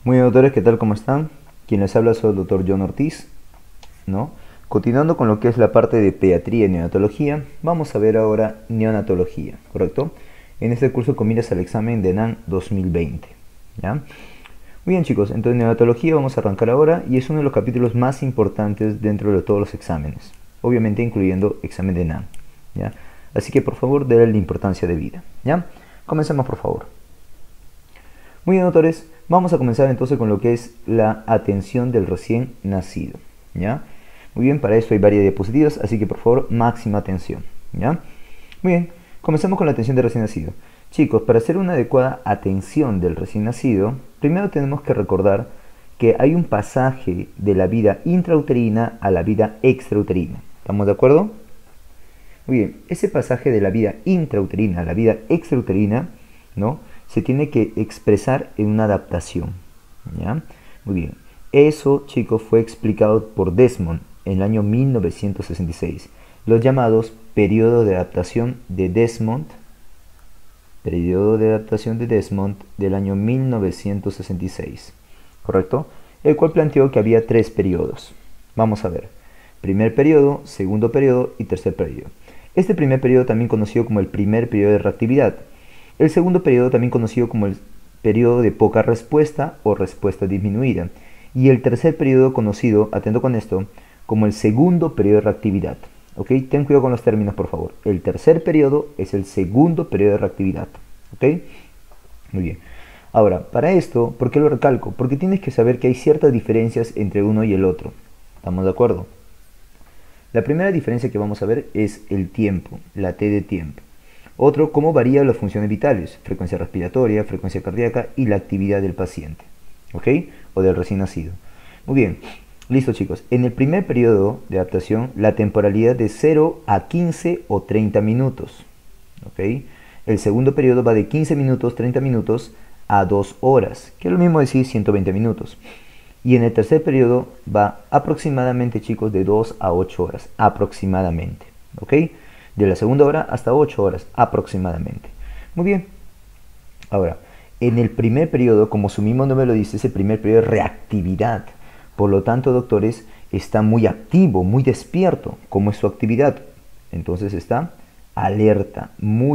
Muy bien, doctores, ¿qué tal? ¿Cómo están? Quien les habla soy el doctor John Ortiz, ¿no? Continuando con lo que es la parte de pediatría y neonatología, vamos a ver ahora neonatología, ¿correcto? En este curso con miras al examen de NAN 2020, ¿ya? Muy bien, chicos, entonces neonatología vamos a arrancar ahora y es uno de los capítulos más importantes dentro de todos los exámenes, obviamente incluyendo examen de NAN, ¿ya? Así que por favor, denle la importancia de vida, ¿ya? Comencemos, por favor. Muy bien, doctores, vamos a comenzar entonces con lo que es la atención del recién nacido, ¿ya? Muy bien, para esto hay varias diapositivas, así que por favor, máxima atención, ¿ya? Muy bien, comenzamos con la atención del recién nacido. Chicos, para hacer una adecuada atención del recién nacido, primero tenemos que recordar que hay un pasaje de la vida intrauterina a la vida extrauterina. ¿Estamos de acuerdo? Muy bien, ese pasaje de la vida intrauterina a la vida extrauterina, ¿no?, se tiene que expresar en una adaptación, ¿ya? Muy bien, eso, chicos, fue explicado por Desmond en el año 1966. Los llamados periodos de adaptación de Desmond, periodo de adaptación de Desmond del año 1966, ¿correcto? El cual planteó que había tres periodos. Vamos a ver, primer periodo, segundo periodo y tercer periodo. Este primer periodo también conocido como el primer periodo de reactividad. El segundo periodo también conocido como el periodo de poca respuesta o respuesta disminuida. Y el tercer periodo conocido, atento con esto, como el segundo periodo de reactividad. ¿Ok? Ten cuidado con los términos, por favor. El tercer periodo es el segundo periodo de reactividad. ¿Ok? Muy bien. Ahora, para esto, ¿por qué lo recalco? Porque tienes que saber que hay ciertas diferencias entre uno y el otro. ¿Estamos de acuerdo? La primera diferencia que vamos a ver es el tiempo, la T de tiempo. Otro, cómo varían las funciones vitales, frecuencia respiratoria, frecuencia cardíaca y la actividad del paciente, ¿ok? O del recién nacido. Muy bien, listo, chicos. En el primer periodo de adaptación, la temporalidad de 0 a 15 o 30 minutos, ¿ok? El segundo periodo va de 15 minutos, 30 minutos a 2 horas, que es lo mismo decir 120 minutos. Y en el tercer periodo va aproximadamente, chicos, de 2 a 8 horas, aproximadamente, ¿ok? De la segunda hora hasta 8 horas aproximadamente. Muy bien. Ahora, en el primer periodo, como su mismo nombre lo dice, es el primer periodo de reactividad. Por lo tanto, doctores, está muy activo, muy despierto. ¿Cómo es su actividad? Entonces está alerta,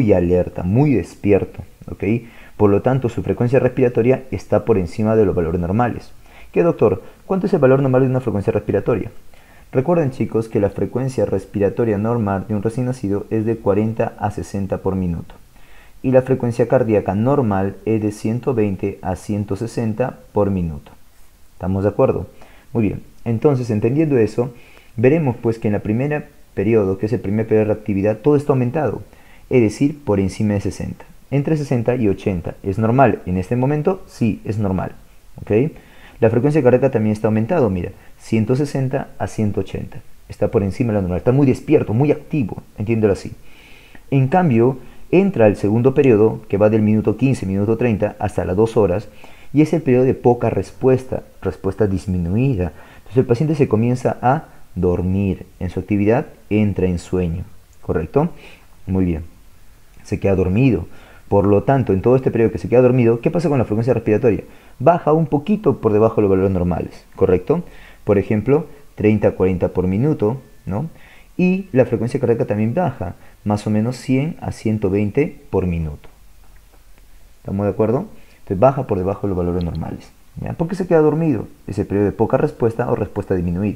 muy despierto, ¿ok? Por lo tanto, su frecuencia respiratoria está por encima de los valores normales. ¿Qué, doctor? ¿Cuánto es el valor normal de una frecuencia respiratoria? Recuerden, chicos, que la frecuencia respiratoria normal de un recién nacido es de 40 a 60 por minuto y la frecuencia cardíaca normal es de 120 a 160 por minuto. ¿Estamos de acuerdo? Muy bien, entonces entendiendo eso, veremos pues que en el primer periodo, que es el primer periodo de reactividad, todo está aumentado, es decir, por encima de 60. Entre 60 y 80. ¿Es normal en este momento? Sí, es normal. ¿Ok? La frecuencia cardíaca también está aumentado, mira, 160 a 180. Está por encima de la normal, está muy despierto, muy activo, entiéndelo así. En cambio, entra el segundo periodo, que va del minuto 15, minuto 30, hasta las 2 horas, y es el periodo de poca respuesta, respuesta disminuida. Entonces el paciente se comienza a dormir, en su actividad entra en sueño, ¿correcto? Muy bien, se queda dormido. Por lo tanto, en todo este periodo que se queda dormido, ¿qué pasa con la frecuencia respiratoria? Baja un poquito por debajo de los valores normales, ¿correcto? Por ejemplo, 30 a 40 por minuto, ¿no? Y la frecuencia cardíaca también baja, más o menos 100 a 120 por minuto. ¿Estamos de acuerdo? Entonces baja por debajo de los valores normales. ¿Ya? ¿Por qué se queda dormido? Es el periodo de poca respuesta o respuesta disminuida.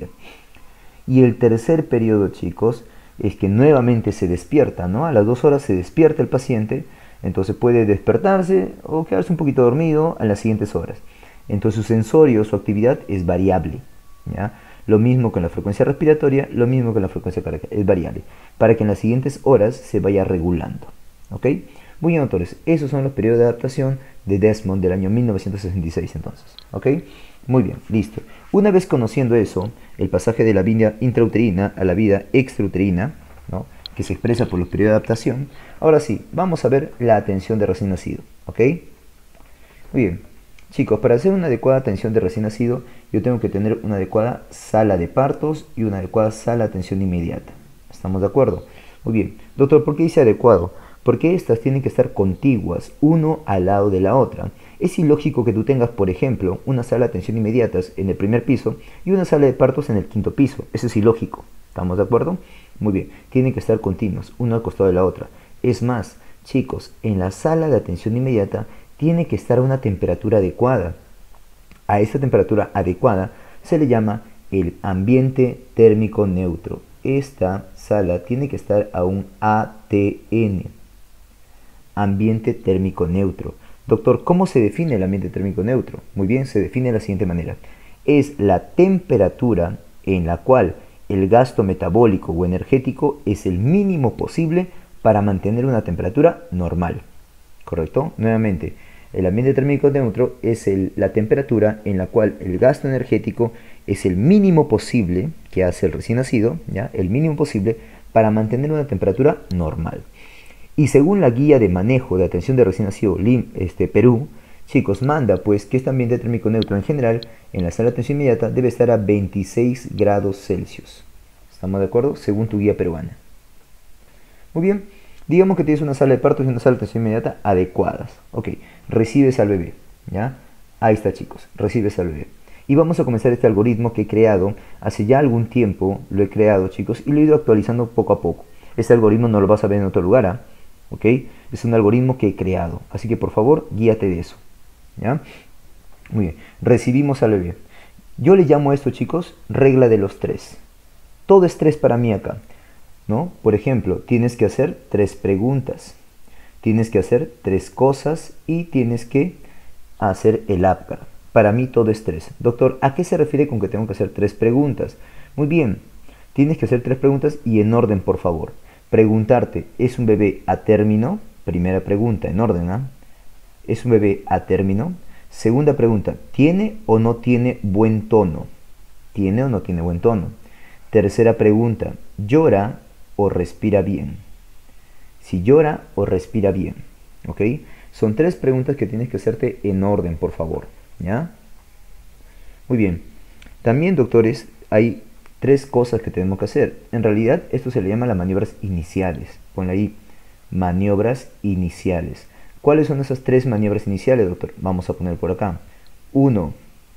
Y el tercer periodo, chicos, es que nuevamente se despierta, ¿no? A las 2 horas se despierta el paciente, entonces puede despertarse o quedarse un poquito dormido en las siguientes horas. Entonces su sensorio, su actividad es variable, ¿ya? Lo mismo con la frecuencia respiratoria, lo mismo con la frecuencia cardíaca, es variable, para que en las siguientes horas se vaya regulando, ¿ok? Muy bien, doctores, esos son los periodos de adaptación de Desmond del año 1966 entonces, ¿ok? Muy bien, listo. Una vez conociendo eso, el pasaje de la vida intrauterina a la vida extrauterina, ¿no?, que se expresa por los periodos de adaptación, ahora sí, vamos a ver la atención de recién nacido, ¿ok? Muy bien, chicos, para hacer una adecuada atención de recién nacido, yo tengo que tener una adecuada sala de partos y una adecuada sala de atención inmediata. ¿Estamos de acuerdo? Muy bien. Doctor, ¿por qué dice adecuado? Porque estas tienen que estar contiguas, uno al lado de la otra. Es ilógico que tú tengas, por ejemplo, una sala de atención inmediatas en el primer piso y una sala de partos en el quinto piso. Eso es ilógico. ¿Estamos de acuerdo? Muy bien. Tienen que estar continuos, una al costado de la otra. Es más, chicos, en la sala de atención inmediata tiene que estar a una temperatura adecuada. A esta temperatura adecuada se le llama el ambiente térmico neutro. Esta sala tiene que estar a un ATN, ambiente térmico neutro. Doctor, ¿cómo se define el ambiente térmico neutro? Muy bien, se define de la siguiente manera. Es la temperatura en la cual el gasto metabólico o energético es el mínimo posible para mantener una temperatura normal. ¿Correcto? Nuevamente, el ambiente térmico neutro es la temperatura en la cual el gasto energético es el mínimo posible que hace el recién nacido, ¿ya? El mínimo posible para mantener una temperatura normal. Y según la guía de manejo de atención de recién nacido Perú, chicos, manda pues que este ambiente térmico neutro en general en la sala de atención inmediata debe estar a 26 grados Celsius. ¿Estamos de acuerdo? Según tu guía peruana. Muy bien. Digamos que tienes una sala de partos y una sala de atención inmediata adecuadas. Ok, recibes al bebé, ¿ya? Ahí está, chicos, recibes al bebé. Y vamos a comenzar este algoritmo que he creado hace ya algún tiempo, lo he creado, chicos, y lo he ido actualizando poco a poco. Este algoritmo no lo vas a ver en otro lugar, ¿ah? ¿Ok? Es un algoritmo que he creado, así que por favor, guíate de eso, ¿ya? Muy bien, recibimos al bebé. Yo le llamo a esto, chicos, regla de los 3. Todo es 3 para mí acá, ¿no? Por ejemplo, tienes que hacer 3 preguntas, tienes que hacer 3 cosas y tienes que hacer el APGAR. Para mí todo es 3. Doctor, ¿a qué se refiere con que tengo que hacer 3 preguntas? Muy bien, tienes que hacer 3 preguntas y en orden, por favor. Preguntarte, ¿es un bebé a término? Primera pregunta, en orden, ¿ah? ¿Es un bebé a término? Segunda pregunta, ¿tiene o no tiene buen tono? ¿Tiene o no tiene buen tono? Tercera pregunta, ¿llora o respira bien? Si llora o respira bien, ¿ok? Son 3 preguntas que tienes que hacerte en orden, por favor, ¿ya? Muy bien. También, doctores, hay 3 cosas que tenemos que hacer. En realidad, esto se le llama las maniobras iniciales. Ponle ahí, maniobras iniciales. ¿Cuáles son esas 3 maniobras iniciales, doctor? Vamos a poner por acá. Uno,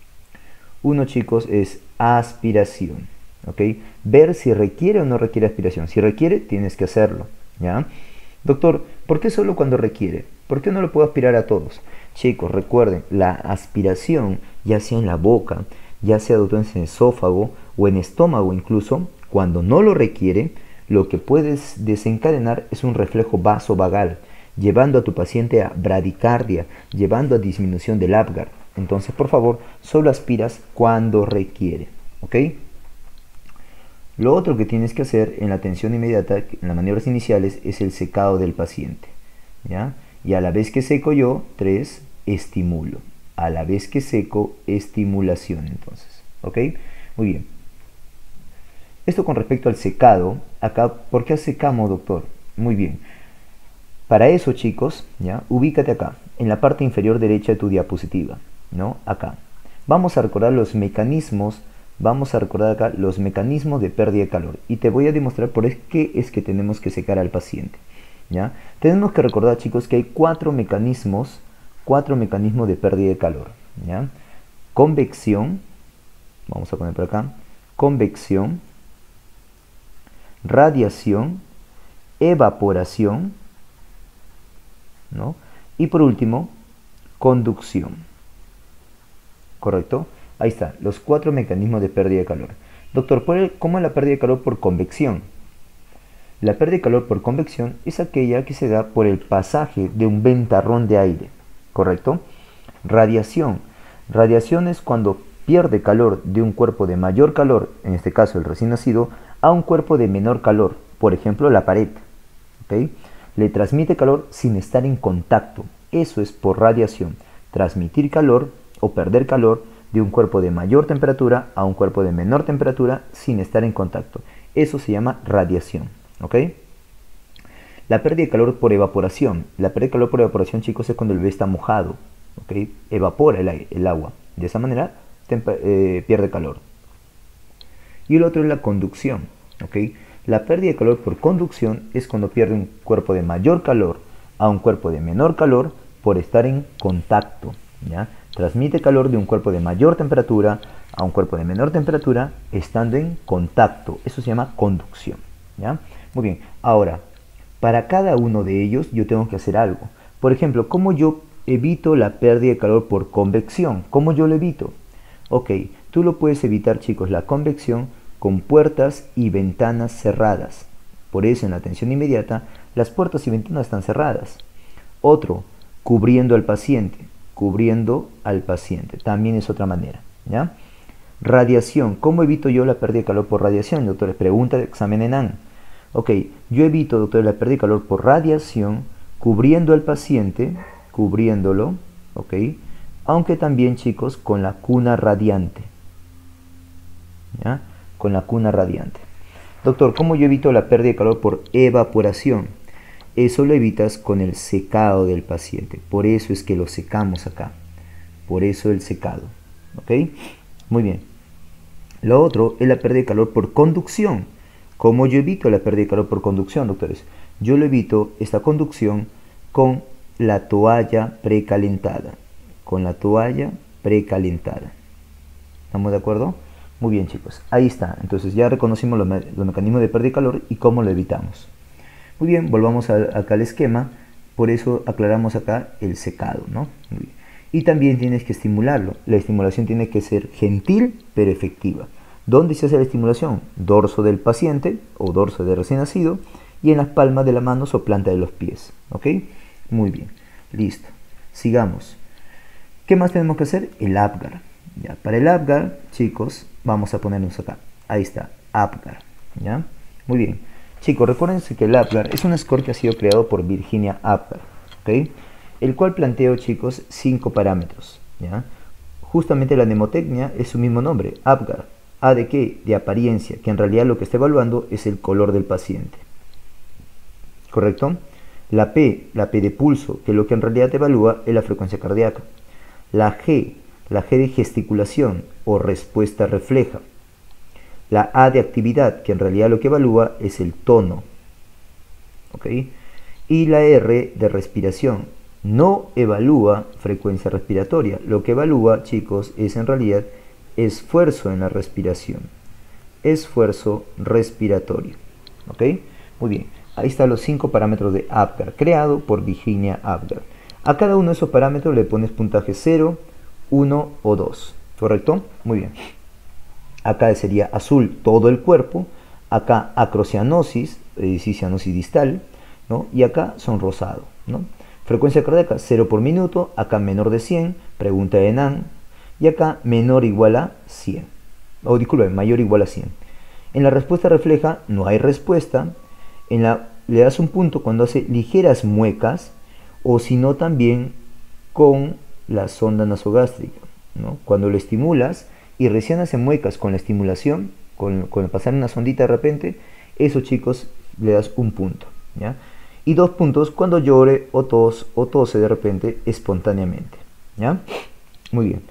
chicos, es aspiración. ¿Ok? Ver si requiere o no requiere aspiración. Si requiere, tienes que hacerlo, ¿ya? Doctor, ¿por qué solo cuando requiere? ¿Por qué no lo puedo aspirar a todos? Chicos, recuerden, la aspiración, ya sea en la boca, ya sea, doctor, en esófago o en estómago incluso, cuando no lo requiere, lo que puedes desencadenar es un reflejo vasovagal, llevando a tu paciente a bradicardia, llevando a disminución del APGAR. Entonces, por favor, solo aspiras cuando requiere, ¿ok? Lo otro que tienes que hacer en la atención inmediata, en las maniobras iniciales, es el secado del paciente, ¿ya? Y a la vez que seco yo, 3, estimulo. A la vez que seco, estimulación, entonces, ¿ok? Muy bien. Esto con respecto al secado, acá, ¿por qué secamos, doctor? Muy bien. Para eso, chicos, ¿ya? Ubícate acá, en la parte inferior derecha de tu diapositiva, ¿no? Acá. Vamos a recordar los mecanismos. Vamos a recordar acá los mecanismos de pérdida de calor y te voy a demostrar por qué es que tenemos que secar al paciente, ¿ya? Tenemos que recordar, chicos, que hay 4 mecanismos de pérdida de calor, ¿ya? Convección, vamos a poner por acá, convección, radiación, evaporación, ¿no? Y por último, conducción, ¿correcto? Ahí está, los 4 mecanismos de pérdida de calor. Doctor, ¿cómo es la pérdida de calor por convección? La pérdida de calor por convección es aquella que se da por el pasaje de un ventarrón de aire, ¿correcto? Radiación. Radiación es cuando pierde calor de un cuerpo de mayor calor, en este caso el recién nacido, a un cuerpo de menor calor, por ejemplo la pared, ¿ok? Le transmite calor sin estar en contacto. Eso es por radiación. Transmitir calor o perder calor de un cuerpo de mayor temperatura a un cuerpo de menor temperatura sin estar en contacto. Eso se llama radiación, ¿ok? La pérdida de calor por evaporación. La pérdida de calor por evaporación, chicos, es cuando el bebé está mojado, ¿ok? Evapora el agua. De esa manera pierde calor. Y el otro es la conducción, ¿ok? La pérdida de calor por conducción es cuando pierde un cuerpo de mayor calor a un cuerpo de menor calor por estar en contacto, ¿ya? Transmite calor de un cuerpo de mayor temperatura a un cuerpo de menor temperatura estando en contacto. Eso se llama conducción, ¿ya? Muy bien. Ahora, para cada uno de ellos yo tengo que hacer algo. Por ejemplo, ¿cómo yo evito la pérdida de calor por convección? ¿Cómo yo lo evito? Ok, tú lo puedes evitar, chicos, la convección con puertas y ventanas cerradas. Por eso en la atención inmediata las puertas y ventanas están cerradas. Otro, cubriendo al paciente. Cubriendo al paciente. También es otra manera, ¿ya? Radiación. ¿Cómo evito yo la pérdida de calor por radiación, doctores? Pregunta de examen ENAN. Ok, yo evito, doctores, la pérdida de calor por radiación cubriendo al paciente, cubriéndolo, ok, aunque también, chicos, con la cuna radiante, ¿ya? Con la cuna radiante. Doctor, ¿cómo yo evito la pérdida de calor por evaporación? Eso lo evitas con el secado del paciente. Por eso es que lo secamos acá. Por eso el secado. ¿Ok? Muy bien. Lo otro es la pérdida de calor por conducción. ¿Cómo yo evito la pérdida de calor por conducción, doctores? Yo lo evito, esta conducción, con la toalla precalentada. Con la toalla precalentada. ¿Estamos de acuerdo? Muy bien, chicos. Ahí está. Entonces ya reconocimos los mecanismos de pérdida de calor y cómo lo evitamos. Muy bien, volvamos acá al esquema. Por eso aclaramos acá el secado, ¿no? Muy bien. Y también tienes que estimularlo. La estimulación tiene que ser gentil pero efectiva. ¿Dónde se hace la estimulación? Dorso del paciente o dorso del recién nacido y en las palmas de las manos o planta de los pies. ¿Ok? Muy bien. Listo. Sigamos. ¿Qué más tenemos que hacer? El Apgar. Ya, para el Apgar, chicos, vamos a ponernos acá. Ahí está, Apgar. ¿Ya? Muy bien. Chicos, recuérdense que el Apgar es un score que ha sido creado por Virginia Apgar. ¿Ok? El cual planteó, chicos, 5 parámetros. ¿Ya? Justamente la mnemotecnia es su mismo nombre, Apgar. ¿A de qué? De apariencia, que en realidad lo que está evaluando es el color del paciente. ¿Correcto? La P de pulso, que lo que en realidad evalúa es la frecuencia cardíaca. La G de gesticulación o respuesta refleja. La A de actividad, que en realidad lo que evalúa es el tono. ¿Ok? Y la R de respiración. No evalúa frecuencia respiratoria. Lo que evalúa, chicos, es en realidad esfuerzo en la respiración. Esfuerzo respiratorio. ¿Ok? Muy bien. Ahí están los 5 parámetros de Apgar, creado por Virginia Apgar. A cada uno de esos parámetros le pones puntaje 0, 1 o 2. ¿Correcto? Muy bien. Acá sería azul todo el cuerpo. Acá acrocianosis, es decir, cianosis distal, ¿no? Y acá son rosado, ¿no? Frecuencia cardíaca 0 por minuto. Acá menor de 100, pregunta de ENAN. Y acá menor o igual a 100. O disculpe, mayor o igual a 100. En la respuesta refleja no hay respuesta. Le das un punto cuando hace ligeras muecas o si no también con la sonda nasogástrica, ¿no? Cuando lo estimulas y recién hace muecas con la estimulación, con pasar una sondita de repente, eso, chicos, le das un punto, ¿ya? Y 2 puntos cuando llore o tose de repente espontáneamente, ¿ya? Muy bien.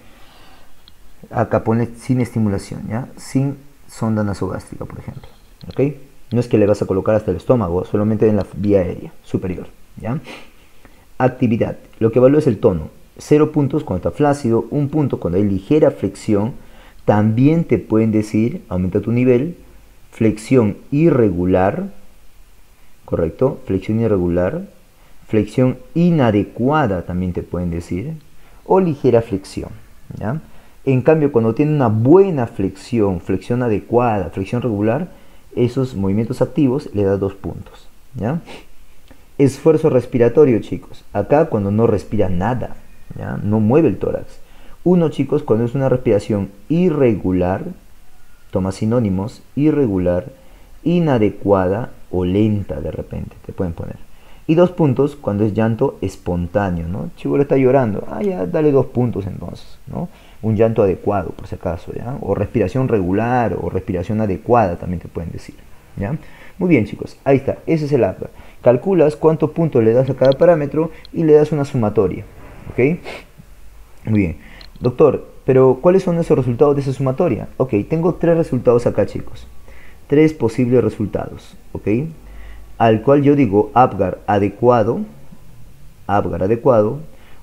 Acá pone sin estimulación, ¿ya? Sin sonda nasogástrica, por ejemplo, ¿ok? No es que le vas a colocar hasta el estómago, solamente en la vía aérea superior, ¿ya? Actividad. Lo que evalúa es el tono. 0 puntos cuando está flácido, 1 punto cuando hay ligera flexión. También te pueden decir, aumenta tu nivel, flexión irregular, ¿correcto? Flexión irregular, flexión inadecuada también te pueden decir, o ligera flexión, ¿ya? En cambio, cuando tiene una buena flexión, flexión adecuada, flexión regular, esos movimientos activos le da 2 puntos, ¿ya? Esfuerzo respiratorio, chicos. Acá cuando no respira nada, ¿ya? No mueve el tórax. 1, chicos, cuando es una respiración irregular, toma sinónimos, irregular, inadecuada o lenta de repente, te pueden poner. Y 2 puntos cuando es llanto espontáneo, ¿no? Chibola está llorando, ya, dale 2 puntos entonces, ¿no? Un llanto adecuado, por si acaso, ¿ya? O respiración regular o respiración adecuada también te pueden decir, ¿ya? Muy bien, chicos, ahí está, ese es el Apgar. Calculas cuántos puntos le das a cada parámetro y le das una sumatoria, ¿ok? Muy bien. Doctor, pero ¿cuáles son esos resultados de esa sumatoria? Ok, tengo 3 resultados acá, chicos. 3 posibles resultados, ¿ok? Al cual yo digo Apgar adecuado,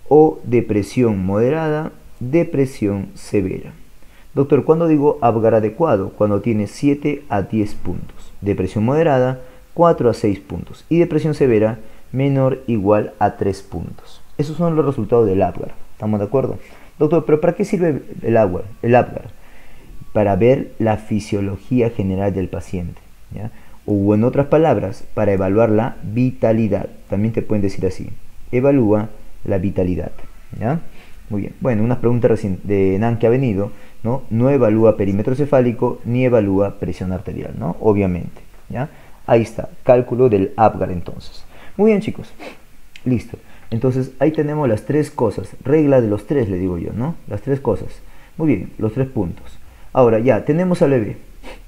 o depresión moderada, depresión severa. Doctor, ¿cuándo digo Apgar adecuado? Cuando tiene 7 a 10 puntos. Depresión moderada, 4 a 6 puntos. Y depresión severa, menor o igual a 3 puntos. Esos son los resultados del Apgar. ¿Estamos de acuerdo? Doctor, ¿pero para qué sirve el Apgar? Para ver la fisiología general del paciente, ¿ya? O en otras palabras, para evaluar la vitalidad. También te pueden decir así. Evalúa la vitalidad, ¿ya? Muy bien. Bueno, unas preguntas recién de NAN que ha venido, ¿no? No evalúa perímetro cefálico ni evalúa presión arterial, ¿no? Obviamente, ¿ya? Ahí está, cálculo del Apgar entonces. Muy bien, chicos. Listo. Entonces, ahí tenemos las tres cosas. Regla de los tres, le digo yo, ¿no? Las tres cosas. Muy bien, los 3 puntos. Ahora, ya, tenemos al bebé.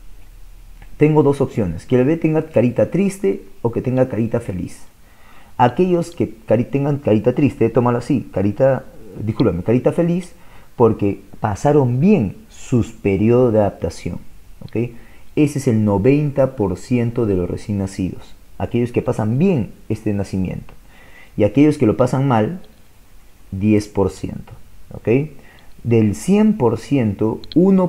Tengo dos opciones. Que el bebé tenga carita triste o que tenga carita feliz. Aquellos que tengan carita triste, tómalo así. Carita feliz porque pasaron bien sus periodos de adaptación. ¿Ok? Ese es el 90% de los recién nacidos. Aquellos que pasan bien este nacimiento. Y aquellos que lo pasan mal, 10%. ¿Ok? Del 100%,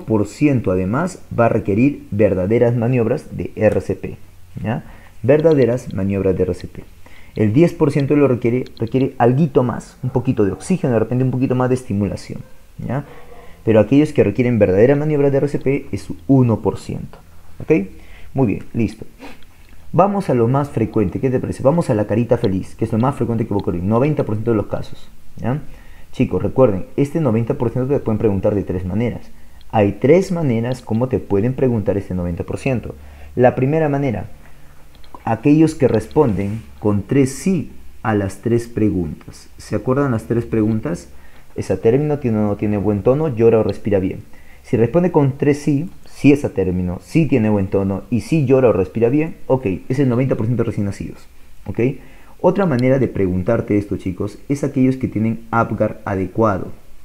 1% además va a requerir verdaderas maniobras de RCP. ¿Ya? Verdaderas maniobras de RCP. El 10% lo requiere alguito más, un poquito de oxígeno, de repente un poquito más de estimulación. ¿Ya? Pero aquellos que requieren verdaderas maniobras de RCP es 1%. ¿Ok? Muy bien, listo. Vamos a lo más frecuente, ¿qué te parece? Vamos a la carita feliz, que es lo más frecuente que va a ocurrir, 90% de los casos. ¿Ya? Chicos, recuerden, este 90% te pueden preguntar de 3 maneras. Hay 3 maneras como te pueden preguntar este 90%. La primera manera, aquellos que responden con 3 sí a las 3 preguntas. ¿Se acuerdan las 3 preguntas? ¿Es a término, tiene o no tiene buen tono, llora o respira bien? Si responde con 3 sí, sí es a término, sí tiene buen tono y sí llora o respira bien, ok, es el 90% de recién nacidos. ¿Ok? Otra manera de preguntarte esto, chicos, es aquellos que tienen Apgar adecuado.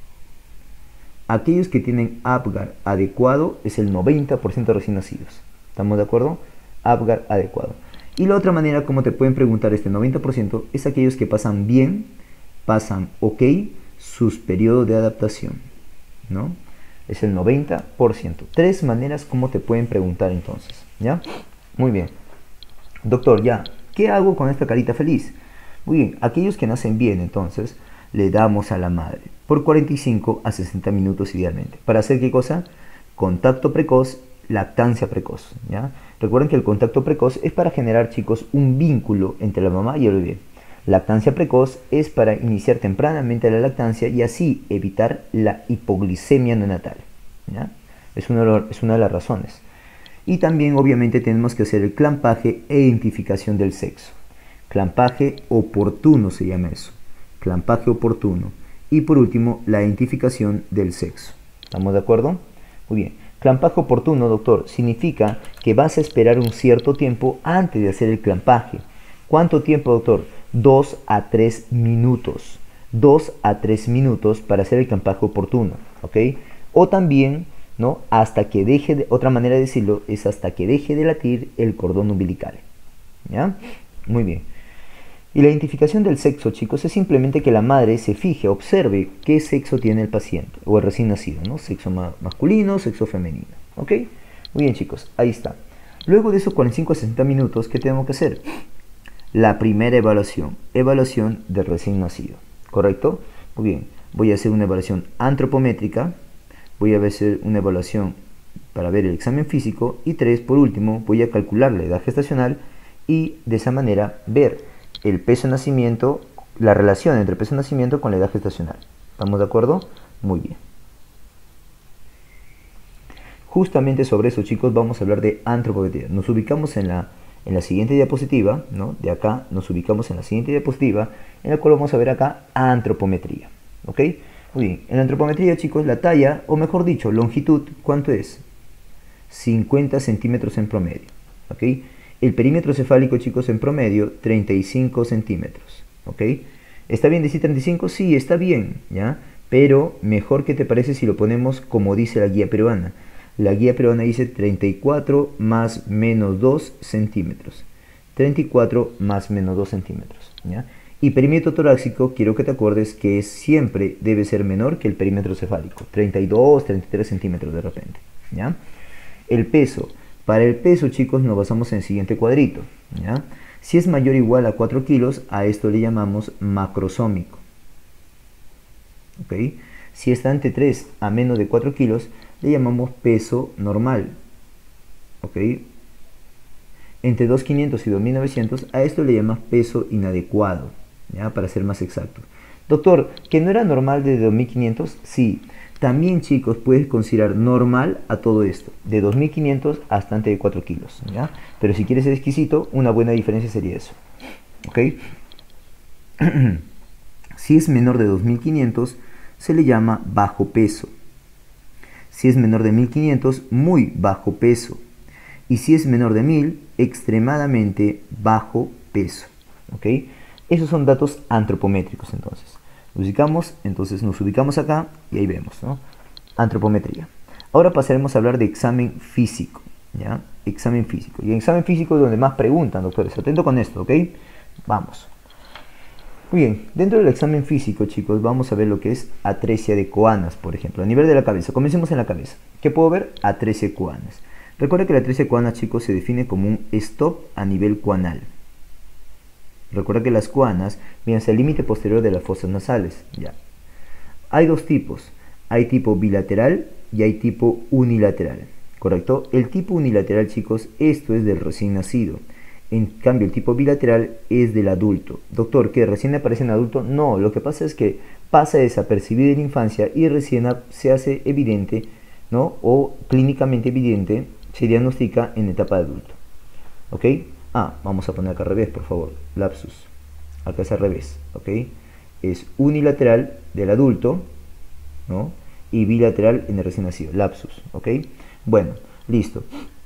Aquellos que tienen Apgar adecuado es el 90% de recién nacidos. ¿Estamos de acuerdo? Apgar adecuado. Y la otra manera como te pueden preguntar este 90% es aquellos que pasan bien, pasan ok, sus periodos de adaptación, ¿no? Es el 90%. 3 maneras como te pueden preguntar entonces, ¿ya? Muy bien. Doctor, ya, ¿qué hago con esta carita feliz? Muy bien, aquellos que nacen bien, entonces, le damos a la madre por 45 a 60 minutos idealmente. ¿Para hacer qué cosa? Contacto precoz, lactancia precoz, ¿ya? Recuerden que el contacto precoz es para generar, chicos, un vínculo entre la mamá y el bebé. Lactancia precoz es para iniciar tempranamente la lactancia y así evitar la hipoglicemia neonatal, ¿ya? Es una de las razones. Y también obviamente tenemos que hacer el clampaje e identificación del sexo. Clampaje oportuno se llama eso. Clampaje oportuno. Y por último, la identificación del sexo. ¿Estamos de acuerdo? Muy bien. Clampaje oportuno, doctor, significa que vas a esperar un cierto tiempo antes de hacer el clampaje. ¿Cuánto tiempo, doctor? 2 a 3 minutos. 2 a 3 minutos para hacer el clampaje oportuno. ¿Ok? O también, ¿no? Hasta que deje otra manera de decirlo es hasta que deje de latir el cordón umbilical. ¿Ya? Muy bien. Y la identificación del sexo, chicos, es simplemente que la madre se fije, observe qué sexo tiene el paciente o el recién nacido, ¿no? Sexo masculino, sexo femenino. ¿Ok? Muy bien, chicos, ahí está. Luego de esos 45 a 60 minutos, ¿qué tenemos que hacer? La primera evaluación, evaluación del recién nacido, ¿correcto? Muy bien, voy a hacer una evaluación antropométrica, voy a hacer una evaluación para ver el examen físico y 3, por último, voy a calcular la edad gestacional y de esa manera ver el peso de nacimiento, la relación entre el peso de nacimiento con la edad gestacional. ¿Estamos de acuerdo? Muy bien. Justamente sobre eso, chicos, vamos a hablar de antropometría. Nos ubicamos en la siguiente diapositiva, ¿no? De acá nos ubicamos en la siguiente diapositiva, en la cual vamos a ver acá antropometría. ¿Ok? Muy bien. En la antropometría, chicos, la talla, o mejor dicho, longitud, ¿cuánto es? 50 centímetros en promedio. ¿Ok? El perímetro cefálico, chicos, en promedio, 35 centímetros. ¿Ok? ¿Está bien decir 35? Sí, está bien, ¿ya? Pero mejor, ¿qué te parece si lo ponemos como dice la guía peruana? La guía peruana dice 34 más menos 2 centímetros. 34 más menos 2 centímetros, ¿ya? Y perímetro torácico, quiero que te acuerdes que siempre debe ser menor que el perímetro cefálico, 32, 33 centímetros de repente, ¿ya? El peso. Para el peso, chicos, nos basamos en el siguiente cuadrito, ¿ya? Si es mayor o igual a 4 kilos, a esto le llamamos macrosómico, ¿ok? Si está entre 3 a menos de 4 kilos, le llamamos peso normal, ¿ok? Entre 2.500 y 2.900, a esto le llamas peso inadecuado, ¿ya? Para ser más exacto. Doctor, ¿que no era normal de 2.500? Sí. También, chicos, puedes considerar normal a todo esto, de 2.500 hasta antes de 4 kilos, ¿ya? Pero si quieres ser exquisito, una buena diferencia sería eso, ¿ok? Si es menor de 2.500, se le llama bajo peso. Si es menor de 1.500, muy bajo peso. Y si es menor de 1.000, extremadamente bajo peso, ¿ok? Esos son datos antropométricos, entonces. Nos ubicamos acá y ahí vemos, ¿no? Antropometría. Ahora pasaremos a hablar de examen físico, ¿ya? Examen físico. Y en examen físico es donde más preguntan, doctores. Atento con esto, ¿ok? Vamos. Muy bien, dentro del examen físico, chicos, vamos a ver lo que es atresia de coanas, por ejemplo, a nivel de la cabeza. Comencemos en la cabeza. ¿Qué puedo ver? Atresia de coanas. Recuerda que la atresia de coanas, chicos, se define como un stop a nivel coanal. Recuerda que las coanas vienen hacia el límite posterior de las fosas nasales. Ya. Hay dos tipos. Hay tipo bilateral y hay tipo unilateral. ¿Correcto? El tipo unilateral, chicos, esto es del recién nacido. En cambio, el tipo bilateral es del adulto. Doctor, ¿que recién aparece en adulto? No, lo que pasa es que pasa desapercibido en la infancia y recién se hace evidente, ¿no? O clínicamente evidente, se diagnostica en etapa de adulto. ¿Ok? Vamos a poner acá al revés, por favor. Lapsus. Acá es al revés, ¿ok? Es unilateral del adulto, ¿no? Y bilateral en el recién nacido. Lapsus, ¿ok? Bueno, listo.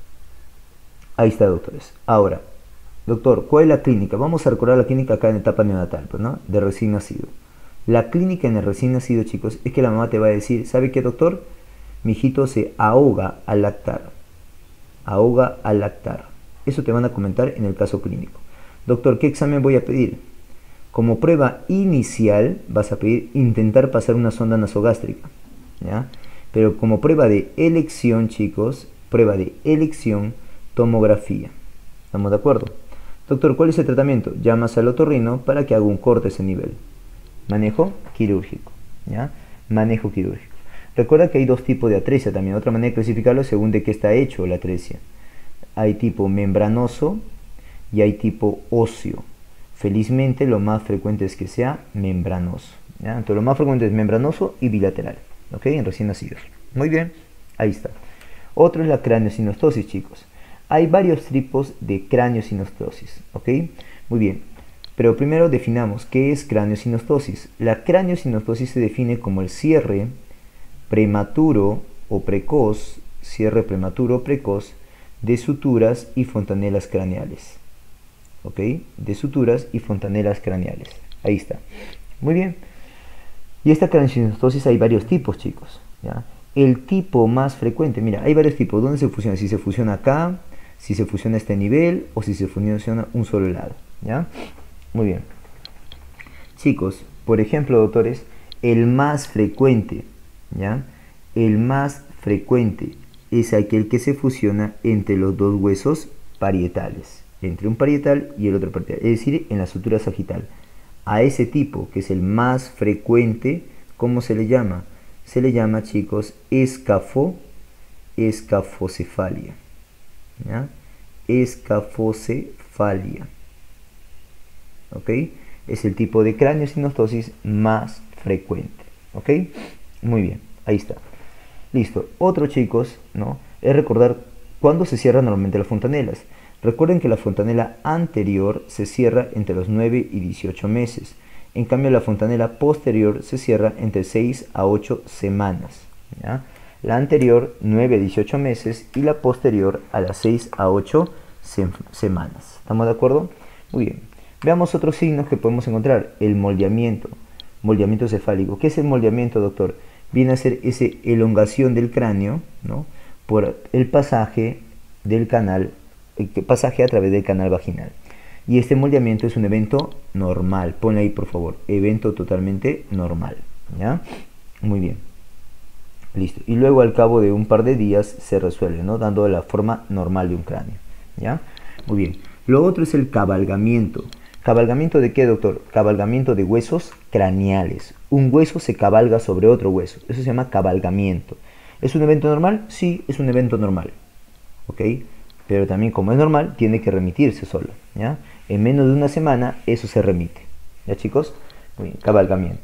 Ahí está, doctores. Ahora, doctor, ¿cuál es la clínica? Vamos a recordar la clínica acá en etapa neonatal, pues, ¿no? De recién nacido. La clínica en el recién nacido, chicos, es que la mamá te va a decir, ¿sabe qué, doctor? Mi hijito se ahoga al lactar. Ahoga al lactar. Eso te van a comentar en el caso clínico. Doctor, ¿qué examen voy a pedir? Como prueba inicial vas a pedir intentar pasar una sonda nasogástrica, ¿ya? Pero como prueba de elección, chicos, prueba de elección, tomografía. ¿Estamos de acuerdo? Doctor, ¿cuál es el tratamiento? Llamas al otorrino para que haga un corte a ese nivel. Manejo quirúrgico, ¿ya? Manejo quirúrgico. Recuerda que hay dos tipos de atresia también. Otra manera de clasificarlo según de qué está hecho la atresia. Hay tipo membranoso y hay tipo óseo. Felizmente lo más frecuente es que sea membranoso, ¿ya? Entonces lo más frecuente es membranoso y bilateral, ¿ok? En recién nacidos. Muy bien, ahí está. Otro es la craneosinostosis, chicos. Hay varios tipos de craneosinostosis, ¿ok? Muy bien, pero primero definamos qué es craneosinostosis. La craneosinostosis se define como el cierre prematuro o precoz, de suturas y fontanelas craneales. ¿Ok? De suturas y fontanelas craneales. Ahí está. Muy bien. Y esta craneosinostosis hay varios tipos, chicos, ¿ya? El tipo más frecuente, mira, hay varios tipos. ¿Dónde se fusiona? Si se fusiona acá, si se fusiona a este nivel o si se fusiona un solo lado, ¿ya? Muy bien. Chicos, por ejemplo, doctores, el más frecuente, ¿ya? El más frecuente es aquel que se fusiona entre los dos huesos parietales, entre un parietal y el otro parietal, es decir, en la sutura sagital. A ese tipo, que es el más frecuente, ¿cómo se le llama? Se le llama, chicos, escafocefalia, ¿ya? Escafocefalia, ¿ok? Es el tipo de craneosinostosis más frecuente, ¿ok? Muy bien, ahí está. Listo. Otro, chicos, ¿no? Es recordar cuándo se cierran normalmente las fontanelas. Recuerden que la fontanela anterior se cierra entre los 9 y 18 meses. En cambio, la fontanela posterior se cierra entre 6 a 8 semanas, ¿ya? La anterior 9 a 18 meses y la posterior a las 6 a 8 semanas. ¿Estamos de acuerdo? Muy bien. Veamos otros signos que podemos encontrar. El moldeamiento. Moldeamiento cefálico. ¿Qué es el moldeamiento, doctor? Viene a ser esa elongación del cráneo, ¿no? Por el pasaje del canal, pasaje a través del canal vaginal. Y este moldeamiento es un evento normal. Ponle ahí, por favor, evento totalmente normal. ¿Ya? Muy bien. Listo. Y luego al cabo de un par de días se resuelve, ¿no? Dando la forma normal de un cráneo. ¿Ya? Muy bien. Lo otro es el cabalgamiento. ¿Cabalgamiento de qué, doctor? Cabalgamiento de huesos craneales. Un hueso se cabalga sobre otro hueso. Eso se llama cabalgamiento. ¿Es un evento normal? Sí, es un evento normal. ¿Ok? Pero también, como es normal, tiene que remitirse solo. ¿Ya? En menos de una semana eso se remite. ¿Ya, chicos? Muy bien. Cabalgamiento.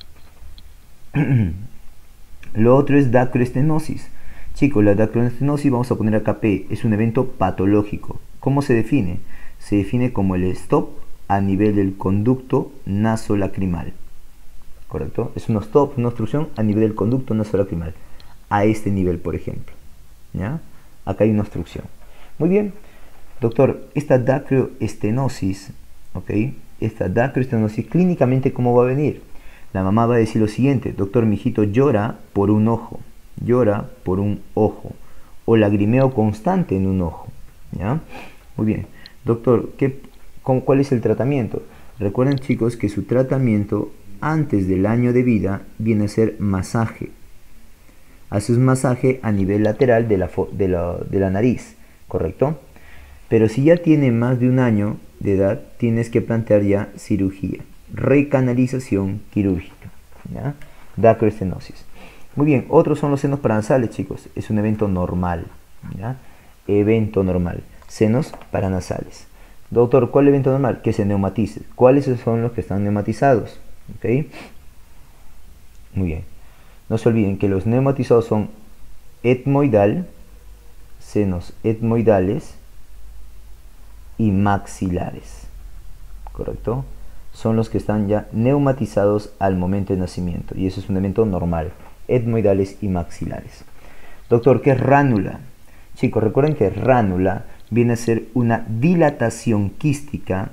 Lo otro es dacroestenosis. Chicos, la dacroestenosis, vamos a poner acá P, es un evento patológico. ¿Cómo se define? Se define como el stop a nivel del conducto nasolacrimal. ¿Correcto? Es un stop, una obstrucción a nivel del conducto nasolacrimal. A este nivel, por ejemplo. ¿Ya? Acá hay una obstrucción. Muy bien. Doctor, esta dacroestenosis, ¿ok? Esta dacroestenosis, clínicamente, ¿cómo va a venir? La mamá va a decir lo siguiente: doctor, mi hijito llora por un ojo. Llora por un ojo. O lagrimeo constante en un ojo. ¿Ya? Muy bien. Doctor, ¿cuál es el tratamiento? Recuerden, chicos, que su tratamiento antes del año de vida viene a ser masaje. Haces un masaje a nivel lateral de la nariz, ¿correcto? Pero si ya tiene más de un año de edad, tienes que plantear ya cirugía. Recanalización quirúrgica. ¿Ya? Dacroestenosis. Muy bien, otros son los senos paranasales, chicos. Es un evento normal. ¿Ya? Evento normal. Senos paranasales. Doctor, ¿cuál evento normal? Que se neumatice. ¿Cuáles son los que están neumatizados? ¿Ok? Muy bien. No se olviden que los neumatizados son etmoidal, senos etmoidales y maxilares. ¿Correcto? Son los que están ya neumatizados al momento de nacimiento. Y eso es un evento normal. Etmoidales y maxilares. Doctor, ¿qué es ránula? Chicos, recuerden que ránula viene a ser una dilatación quística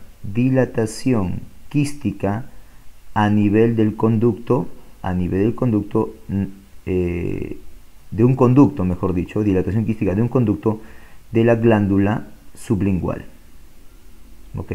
a nivel del conducto, de un conducto, mejor dicho, dilatación quística de un conducto de la glándula sublingual. ¿Ok?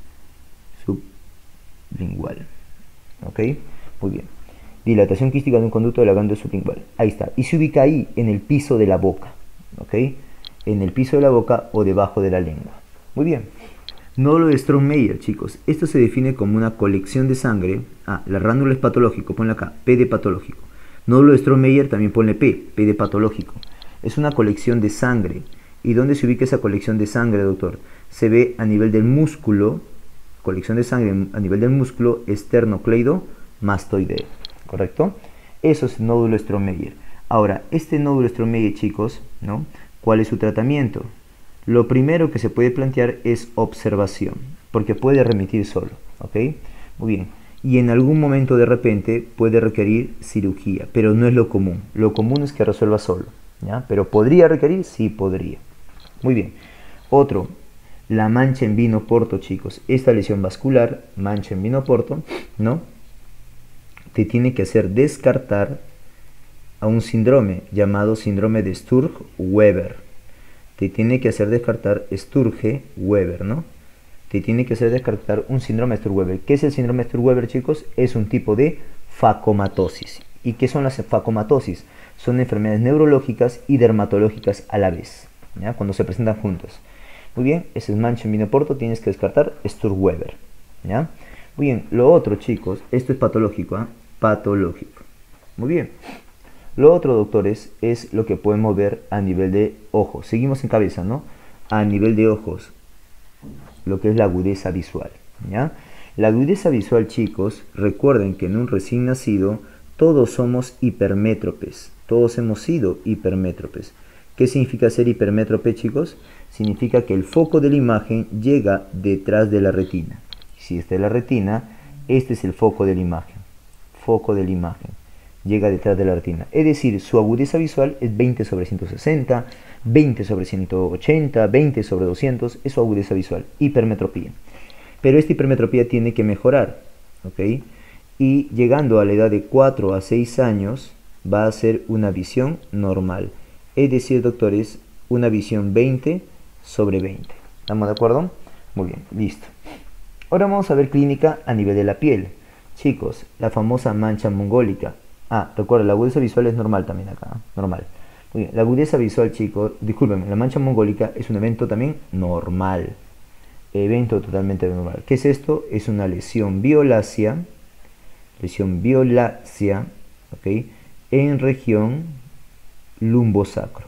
Sublingual. ¿Ok? Muy bien. Dilatación quística de un conducto de la glándula sublingual. Ahí está. Y se ubica ahí, en el piso de la boca. ¿Ok? En el piso de la boca o debajo de la lengua. Muy bien. Nódulo de Stroh-Mayer, chicos. Esto se define como una colección de sangre. La ránula es patológico, ponle acá, P de patológico. Nódulo de Stroh-Mayer también ponle P de patológico. Es una colección de sangre. ¿Y dónde se ubica esa colección de sangre, doctor? Se ve a nivel del músculo, colección de sangre a nivel del músculo esternocleidomastoideo, ¿correcto? Eso es nódulo Stroh-Mayer. Ahora, este nódulo Stroh-Mayer, chicos, ¿no? ¿Cuál es su tratamiento? Lo primero que se puede plantear es observación, porque puede remitir solo, ¿ok? Muy bien. Y en algún momento de repente puede requerir cirugía, pero no es lo común. Lo común es que resuelva solo, ¿ya? Pero ¿podría requerir? Sí, podría. Muy bien. Otro, la mancha en vino porto, chicos. Esta lesión vascular, mancha en vino porto, ¿no? Te tiene que hacer descartar a un síndrome llamado síndrome de Sturge-Weber. Te tiene que hacer descartar Sturge-Weber, ¿no? Te tiene que hacer descartar un síndrome de Sturge-Weber. ¿Qué es el síndrome de Sturge-Weber, chicos? Es un tipo de facomatosis. ¿Y qué son las facomatosis? Son enfermedades neurológicas y dermatológicas a la vez, ¿ya? Cuando se presentan juntos. Muy bien, ese es mancha en vino porto, tienes que descartar Sturge-Weber, ¿ya? Muy bien, lo otro, chicos, esto es patológico, ¿eh? Patológico. Muy bien. Lo otro, doctores, es lo que podemos ver a nivel de ojos. Seguimos en cabeza, ¿no? A nivel de ojos, lo que es la agudeza visual, ¿ya? La agudeza visual, chicos, recuerden que en un recién nacido todos somos hipermétropes. Todos hemos sido hipermétropes. ¿Qué significa ser hipermétrope, chicos? Significa que el foco de la imagen llega detrás de la retina. Si esta es la retina, este es el foco de la imagen. Foco de la imagen. Llega detrás de la retina. Es decir, su agudeza visual es 20 sobre 160, 20 sobre 180, 20 sobre 200. Es su agudeza visual. Hipermetropía. Pero esta hipermetropía tiene que mejorar. ¿Ok? Y llegando a la edad de 4 a 6 años, va a ser una visión normal. Es decir, doctores, una visión 20 sobre 20. ¿Estamos de acuerdo? Muy bien, listo. Ahora vamos a ver clínica a nivel de la piel. Chicos, la famosa mancha mongólica. Ah, recuerda, la agudeza visual es normal también acá, normal. Muy bien, la agudeza visual, chicos, discúlpenme, la mancha mongólica es un evento también normal. Evento totalmente normal. ¿Qué es esto? Es una lesión violácea, ¿ok? En región lumbosacro.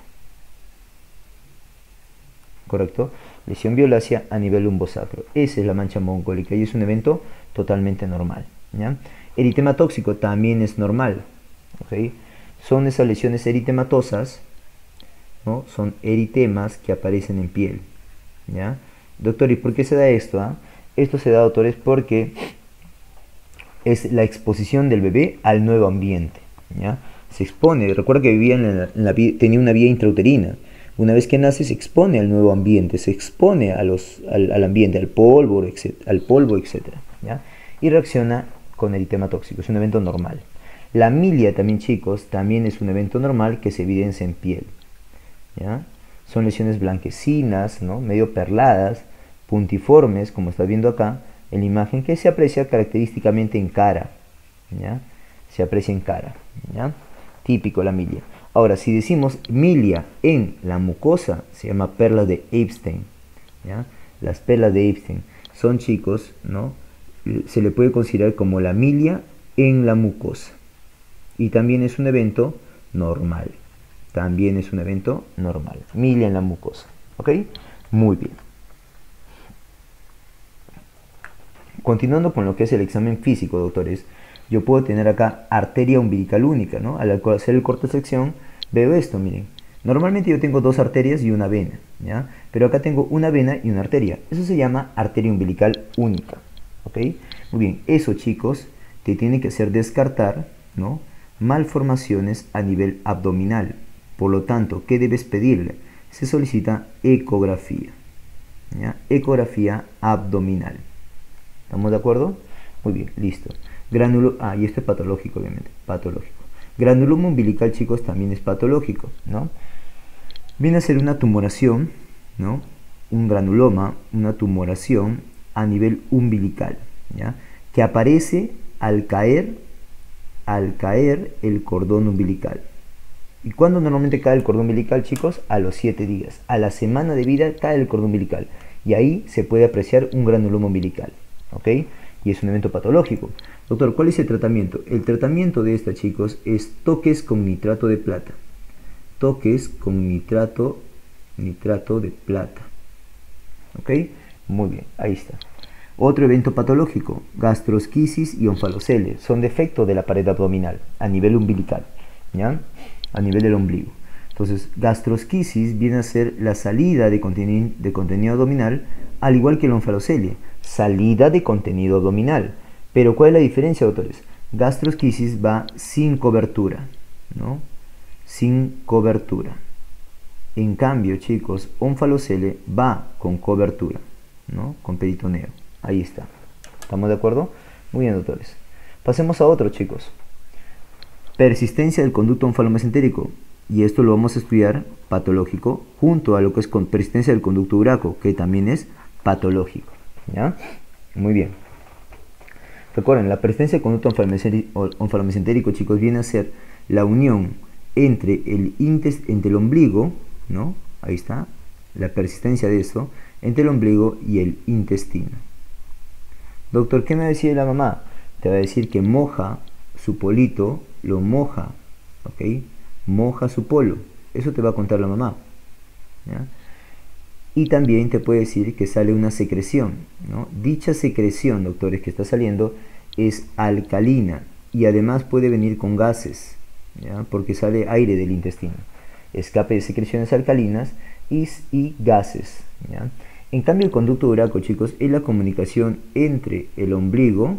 ¿Correcto? Lesión violácea a nivel lumbosacro. Esa es la mancha mongólica y es un evento totalmente normal. ¿Ya? Eritema tóxico también es normal. ¿Ok? Son esas lesiones eritematosas, ¿no? Son eritemas que aparecen en piel. ¿Ya? Doctor, ¿y por qué se da esto? Ah? Esto se da, doctores, porque es la exposición del bebé al nuevo ambiente. ¿Ya? Se expone, recuerda que vivía tenía una vía intrauterina. Una vez que nace se expone al nuevo ambiente, se expone al ambiente, al polvo, etc. ¿Ya? Y reacciona con eritema tóxico, es un evento normal. La milia también, chicos, también es un evento normal que se evidencia en piel. ¿Ya? Son lesiones blanquecinas, ¿no? Medio perladas, puntiformes, como está viendo acá en la imagen, que se aprecia característicamente en cara. ¿Ya? Se aprecia en cara. ¿Ya? Típico la milia. Ahora, si decimos milia en la mucosa, se llama perla de Epstein. ¿Ya? Las perlas de Epstein son, chicos, ¿no? Se le puede considerar como la milia en la mucosa. Y también es un evento normal. También es un evento normal. Milia en la mucosa. ¿Ok? Muy bien. Continuando con lo que es el examen físico, doctores, yo puedo tener acá arteria umbilical única, ¿no? Al hacer el corte de sección, veo esto, miren. Normalmente yo tengo dos arterias y una vena, ¿ya? Pero acá tengo una vena y una arteria. Eso se llama arteria umbilical única, ¿ok? Muy bien, eso, chicos, te tiene que hacer descartar, ¿no? Malformaciones a nivel abdominal. Por lo tanto, ¿qué debes pedirle? Se solicita ecografía, ¿ya? Ecografía abdominal. ¿Estamos de acuerdo? Muy bien, listo. Y esto es patológico, obviamente, patológico. Granuloma umbilical, chicos, también es patológico, ¿no? Viene a ser una tumoración, ¿no? Un granuloma, una tumoración a nivel umbilical, ¿ya? Que aparece al caer el cordón umbilical. ¿Y cuándo normalmente cae el cordón umbilical, chicos? A los 7 días. A la semana de vida cae el cordón umbilical. Y ahí se puede apreciar un granuloma umbilical, ¿ok? Y es un evento patológico. Doctor, ¿cuál es el tratamiento? El tratamiento de esta, chicos, es toques con nitrato de plata. Toques con nitrato de plata. ¿Ok? Muy bien, ahí está. Otro evento patológico, gastrosquisis y onfalocele. Son defectos de la pared abdominal a nivel umbilical, ¿ya? A nivel del ombligo. Entonces, gastrosquisis viene a ser la salida de contenido abdominal, al igual que el onfalocele. Salida de contenido abdominal. Pero ¿cuál es la diferencia, doctores? Gastrosquisis va sin cobertura, ¿no? Sin cobertura. En cambio, chicos, onfalocele va con cobertura, ¿no? Con peritoneo. Ahí está. ¿Estamos de acuerdo? Muy bien, doctores. Pasemos a otro, chicos. Persistencia del conducto onfalomesentérico. Y esto lo vamos a estudiar patológico junto a lo que es con persistencia del conducto uraco, que también es patológico. ¿Ya? Muy bien. Recuerden, la persistencia del conducto onfalomesentérico, chicos, viene a ser la unión entre el ombligo, ¿no? Ahí está, la persistencia de esto, entre el ombligo y el intestino. Doctor, ¿qué me va a decir la mamá? Te va a decir que moja su polito, lo moja, ¿ok? Moja su polo. Eso te va a contar la mamá, ¿ya? Y también te puede decir que sale una secreción, ¿no? Dicha secreción, doctores, que está saliendo es alcalina y además puede venir con gases, ¿ya? Porque sale aire del intestino. Escape de secreciones alcalinas y gases, ¿ya? En cambio, el conducto uraco, chicos, es la comunicación entre el ombligo,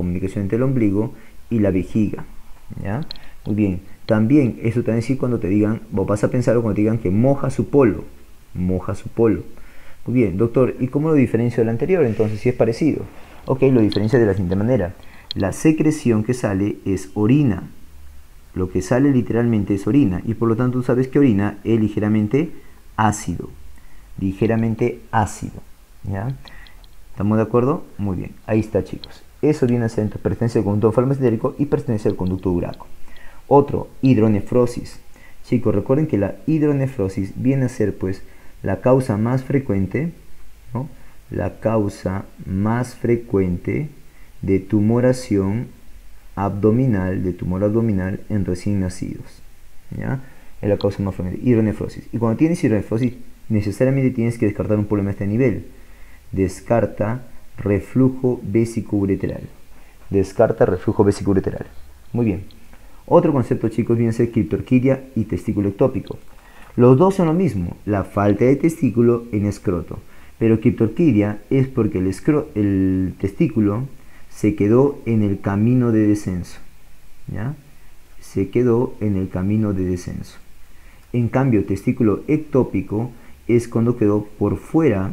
y la vejiga, ¿ya? Muy bien. También, eso te va a decir cuando te digan, vos vas a pensar cuando te digan que moja su polo. Moja su polo. Muy bien, doctor, ¿y cómo lo diferencio del anterior? Entonces, si es parecido. Ok, lo diferencia de la siguiente manera. La secreción que sale es orina. Lo que sale literalmente es orina. Y por lo tanto, tú sabes que orina es ligeramente ácido. Ligeramente ácido, ¿ya? ¿Estamos de acuerdo? Muy bien, ahí está, chicos. Eso viene a ser entre pertenencia al conducto farmacéutico y pertenencia al conducto uraco. Otro, hidronefrosis. Chicos, recuerden que la hidronefrosis viene a ser pues la causa más frecuente, ¿no? La causa más frecuente de tumoración abdominal, en recién nacidos. ¿Ya? Es la causa más frecuente, hidronefrosis. Y cuando tienes hidronefrosis, necesariamente tienes que descartar un problema de este nivel. Descarta reflujo vesicoureteral. Descarta reflujo vesicoureteral. Muy bien. Otro concepto, chicos, viene a ser criptorquidia y testículo ectópico. Los dos son lo mismo, la falta de testículo en escroto. Pero criptorquidia es porque el testículo se quedó en el camino de descenso. ¿Ya? Se quedó en el camino de descenso. En cambio, testículo ectópico es cuando quedó por fuera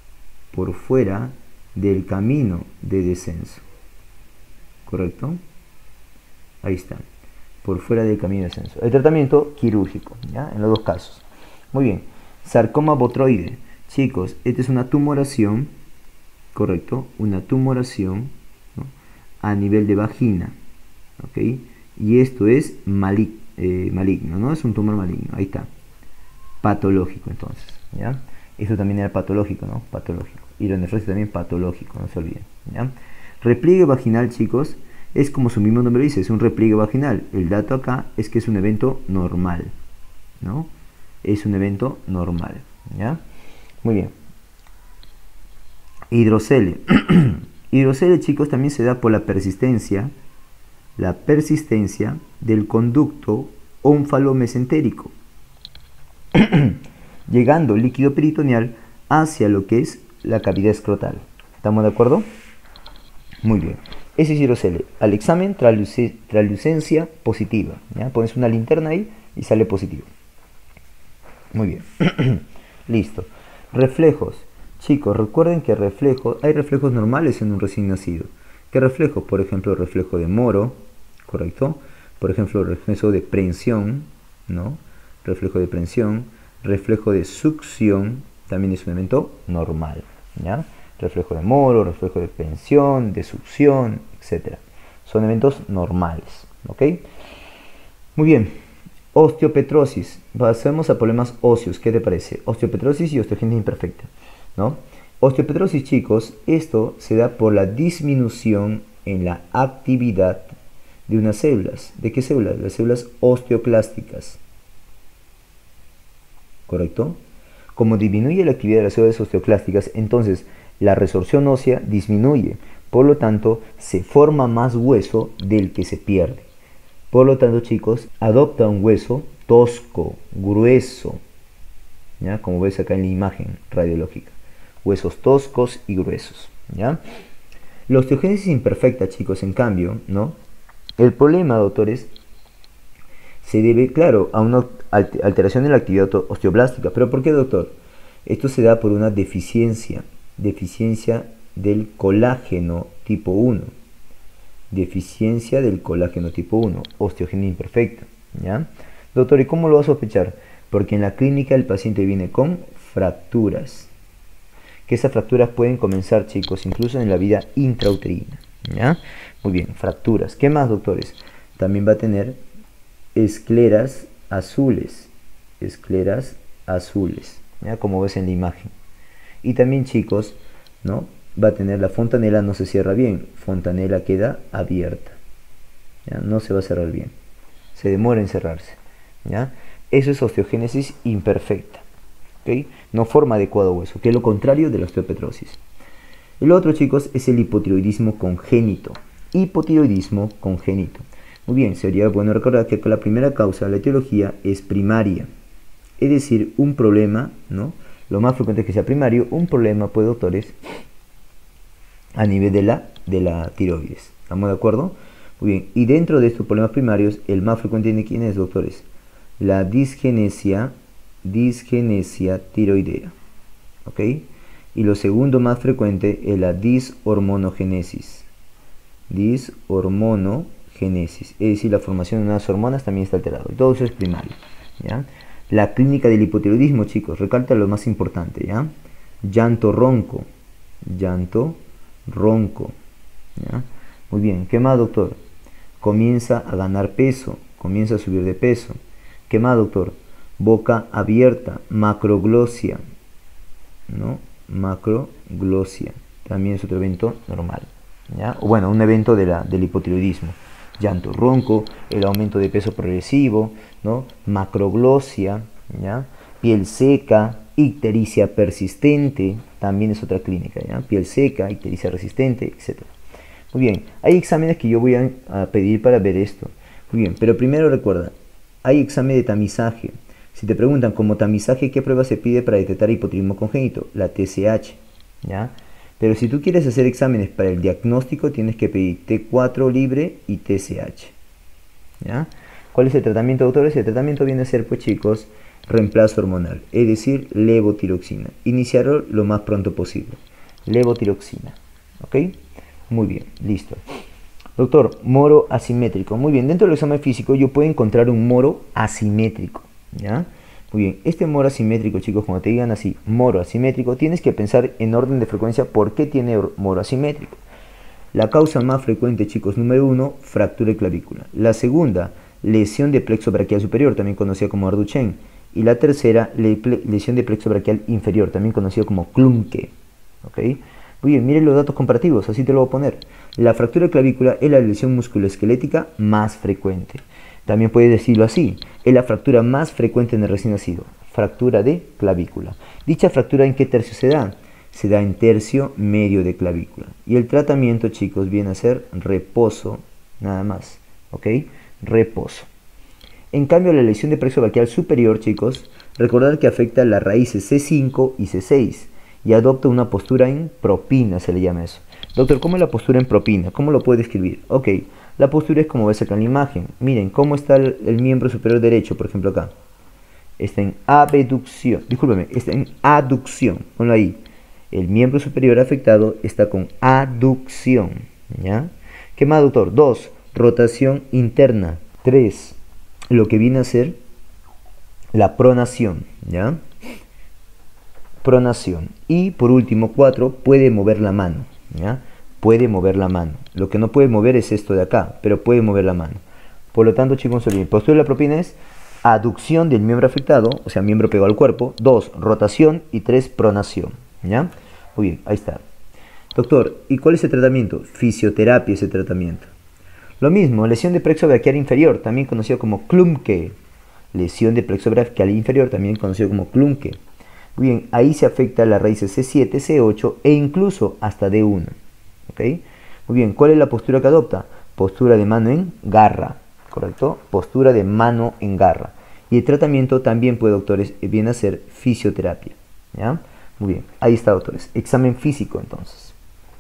del camino de descenso. ¿Correcto? Ahí está. Por fuera del camino de descenso. El tratamiento quirúrgico, ¿ya? En los dos casos. Muy bien. Sarcoma botroide. Chicos, esta es una tumoración, ¿correcto? Una tumoración, ¿no? A nivel de vagina. ¿Ok? Y esto es maligno, ¿no? Es un tumor maligno. Ahí está. Patológico, entonces, ¿ya? Esto también era patológico, ¿no? Patológico. Y la nefrosis también patológico, no se olviden, ¿ya? Repliegue vaginal, chicos, es como su mismo nombre dice, es un repliegue vaginal. El dato acá es que es un evento normal, ¿no? Es un evento normal, ¿ya? Muy bien. Hidrocele. Hidrocele, chicos, también se da por la persistencia del conducto ónfalo-mesentérico, llegando líquido peritoneal hacia lo que es la cavidad escrotal. ¿Estamos de acuerdo? Muy bien. Ese es hidrocele. Al examen, translucencia positiva. ¿Ya? Pones una linterna ahí y sale positivo. Muy bien. Listo. Reflejos. Chicos, recuerden que hay reflejos normales en un recién nacido. ¿Qué reflejos? Por ejemplo, el reflejo de Moro, ¿correcto? Por ejemplo, el reflejo de prensión, ¿no? Reflejo de prensión. Reflejo de succión también es un evento normal, ¿ya? Reflejo de Moro, reflejo de prensión, de succión, etc. Son eventos normales, ¿ok? Muy bien. Osteopetrosis. Pasemos a problemas óseos. ¿Qué te parece? Osteopetrosis y osteogénesis imperfecta, ¿no? Osteopetrosis, chicos, esto se da por la disminución en la actividad de unas células. ¿De qué células? Las células osteoclásticas. ¿Correcto? Como disminuye la actividad de las células osteoclásticas, entonces la resorción ósea disminuye. Por lo tanto, se forma más hueso del que se pierde. Por lo tanto, chicos, adopta un hueso tosco, grueso, ¿ya? Como ves acá en la imagen radiológica. Huesos toscos y gruesos, ¿ya? La osteogénesis imperfecta, chicos, en cambio, ¿no? El problema, doctores, se debe, claro, a una alteración de la actividad osteoblástica. ¿Pero por qué, doctor? Esto se da por una deficiencia del colágeno tipo 1. Deficiencia del colágeno tipo 1, osteogénesis imperfecta, ¿ya? Doctor, ¿y cómo lo va a sospechar? Porque en la clínica el paciente viene con fracturas. Que esas fracturas pueden comenzar, chicos, incluso en la vida intrauterina, ¿ya? Muy bien, fracturas. ¿Qué más, doctores? También va a tener escleras azules, ¿ya? Como ves en la imagen. Y también, chicos, ¿no? Va a tener la fontanela, no se cierra bien, fontanela queda abierta, ¿ya? No se va a cerrar bien, se demora en cerrarse, ¿ya? Eso es osteogénesis imperfecta, ¿okay? No forma adecuado hueso, que es lo contrario de la osteopetrosis. El otro, chicos, es el hipotiroidismo congénito. Hipotiroidismo congénito. Muy bien, sería bueno recordar que la primera causa de la etiología es primaria, es decir, un problema, ¿no? Lo más frecuente es que sea primario, un problema, pues, doctores, a nivel de la tiroides. ¿Estamos de acuerdo? Muy bien. Y dentro de estos problemas primarios, el más frecuente de quién es, doctores? La disgenesia tiroidea. ¿Ok? Y lo segundo más frecuente es la dishormonogénesis. Dishormonogénesis. Es decir, la formación de unas hormonas también está alterado. Y todo eso es primario, ¿ya? La clínica del hipotiroidismo, chicos, recalca lo más importante, ¿ya? Llanto ronco. llanto, ronco. ¿Ya? Muy bien, ¿qué más, doctor? Comienza a ganar peso, comienza a subir de peso. ¿Qué más, doctor? Boca abierta, macroglosia, ¿no? Macroglosia, también es otro evento normal, ¿ya? O bueno, un evento del hipotiroidismo. Llanto ronco, el aumento de peso progresivo, ¿no? Macroglosia, ¿ya? Piel seca, ictericia persistente, también es otra clínica, ¿ya? Piel seca, ictericia resistente, etc. Muy bien, hay exámenes que yo voy a pedir para ver esto. Muy bien, pero primero recuerda, hay examen de tamizaje. Si te preguntan como tamizaje, ¿qué prueba se pide para detectar hipotiroidismo congénito? La TSH, ¿ya? Pero si tú quieres hacer exámenes para el diagnóstico, tienes que pedir T4 libre y TSH, ¿ya? ¿Cuál es el tratamiento, doctores? El tratamiento viene a ser, pues chicos, reemplazo hormonal, es decir, levotiroxina. Iniciarlo lo más pronto posible. Levotiroxina, ¿ok? Muy bien, listo. Doctor, moro asimétrico. Muy bien, dentro del examen físico yo puedo encontrar un moro asimétrico, ¿ya? Muy bien, este moro asimétrico, chicos, cuando te digan así, moro asimétrico, tienes que pensar en orden de frecuencia por qué tiene moro asimétrico. La causa más frecuente, chicos, número 1, fractura de clavícula. La segunda, lesión de plexo braquial superior, también conocida como Duchenne. Y la tercera, lesión de plexo braquial inferior, también conocido como Klumke. ¿Ok? Muy bien, miren los datos comparativos, así te lo voy a poner. La fractura de clavícula es la lesión musculoesquelética más frecuente. También puedes decirlo así, es la fractura más frecuente en el recién nacido. Fractura de clavícula. Dicha fractura, ¿en qué tercio se da? Se da en tercio medio de clavícula. Y el tratamiento, chicos, viene a ser reposo, nada más. ¿Ok? Reposo. En cambio, la lesión de plexo braquial superior, chicos, recordad que afecta las raíces C5 y C6 y adopta una postura en propina, se le llama eso. Doctor, ¿cómo es la postura en propina? ¿Cómo lo puede describir? Ok, la postura es como ves acá en la imagen. Miren, ¿cómo está el miembro superior derecho, por ejemplo acá? Está en abducción, discúlpeme, está en aducción, ponlo ahí. El miembro superior afectado está con aducción, ¿ya? ¿Qué más, doctor? 2, rotación interna. 3, lo que viene a ser la pronación, ¿ya? Pronación. Y por último, 4, puede mover la mano, ¿ya? Puede mover la mano. Lo que no puede mover es esto de acá, pero puede mover la mano. Por lo tanto, chicos, postura de la propina es aducción del miembro afectado, o sea, miembro pegado al cuerpo. 2, rotación. Y 3, pronación, ¿ya? Muy bien, ahí está. Doctor, ¿y cuál es el tratamiento? Fisioterapia es el tratamiento. Lo mismo, lesión de plexo braquial inferior, también conocido como Klumke. Lesión de plexo braquial inferior, también conocido como Klumke. Muy bien, ahí se afecta las raíces C7, C8 e incluso hasta D1. ¿Ok? Muy bien, ¿cuál es la postura que adopta? Postura de mano en garra, ¿correcto? Postura de mano en garra. Y el tratamiento también puede, doctores, viene a ser fisioterapia. ¿Ya? Muy bien, ahí está, doctores. Examen físico, entonces.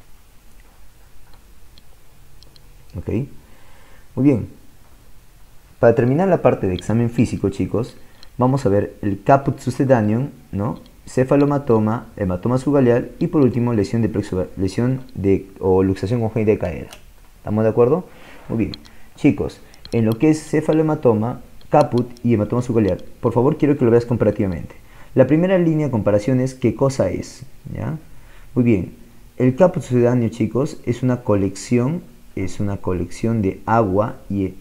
¿Ok? Muy bien. Para terminar la parte de examen físico, chicos, vamos a ver el caput succedaneum, ¿no? Cefalomatoma, hematoma subgaleal y por último lesión o luxación congénita de cadera. ¿Estamos de acuerdo? Muy bien. Chicos, en lo que es cefalohematoma, caput y hematoma subgaleal, por favor quiero que lo veas comparativamente. La primera línea de comparación es ¿qué cosa es? ¿Ya? Muy bien. El caput sucedáneo, chicos, es una colección de agua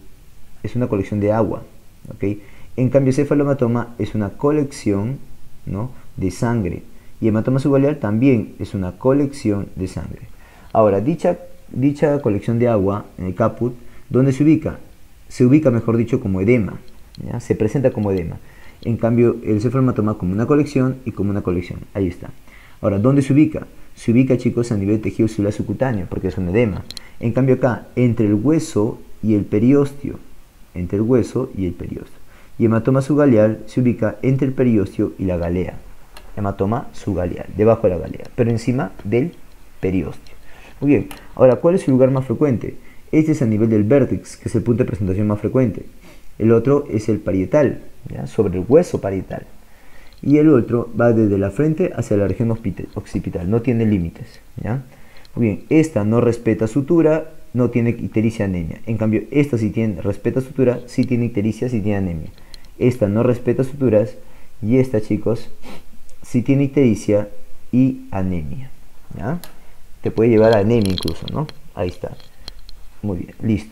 ¿ok? En cambio, cefalohematoma es una colección, ¿no?, de sangre. Y hematoma subgaleal también es una colección de sangre. Ahora, dicha colección de agua en el caput, ¿dónde se ubica? Se ubica, mejor dicho, como edema, ¿ya? Se presenta como edema. En cambio, el cefalohematoma como una colección y como una colección. Ahí está. Ahora, ¿dónde se ubica? Se ubica, chicos, a nivel de tejido celular subcutáneo, porque es un edema. En cambio acá, entre el hueso y el periósteo. Entre el hueso y el periósteo. Y hematoma subgaleal se ubica entre el periósteo y la galea. Hematoma subgaleal, debajo de la galea, pero encima del periósteo. Muy bien, ahora, ¿cuál es su lugar más frecuente? Este es a nivel del vértex, que es el punto de presentación más frecuente. El otro es el parietal, ¿ya?, sobre el hueso parietal. Y el otro va desde la frente hacia la región occipital, no tiene límites, ¿ya? Muy bien, esta no respeta sutura, no tiene ictericia, anemia. En cambio, esta sí respeta sutura, sí tiene ictericia, sí tiene anemia. Esta no respeta suturas y esta, chicos, sí tiene ictericia y anemia, ¿ya? Te puede llevar a anemia incluso, ¿no? Ahí está. Muy bien, listo.